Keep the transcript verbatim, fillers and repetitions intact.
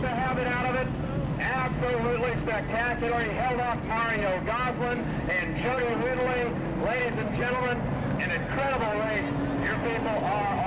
the habit out of it. Absolutely spectacular. He held off Mario Gosselin and Jody Ridley. Ladies and gentlemen, an incredible race. Your people are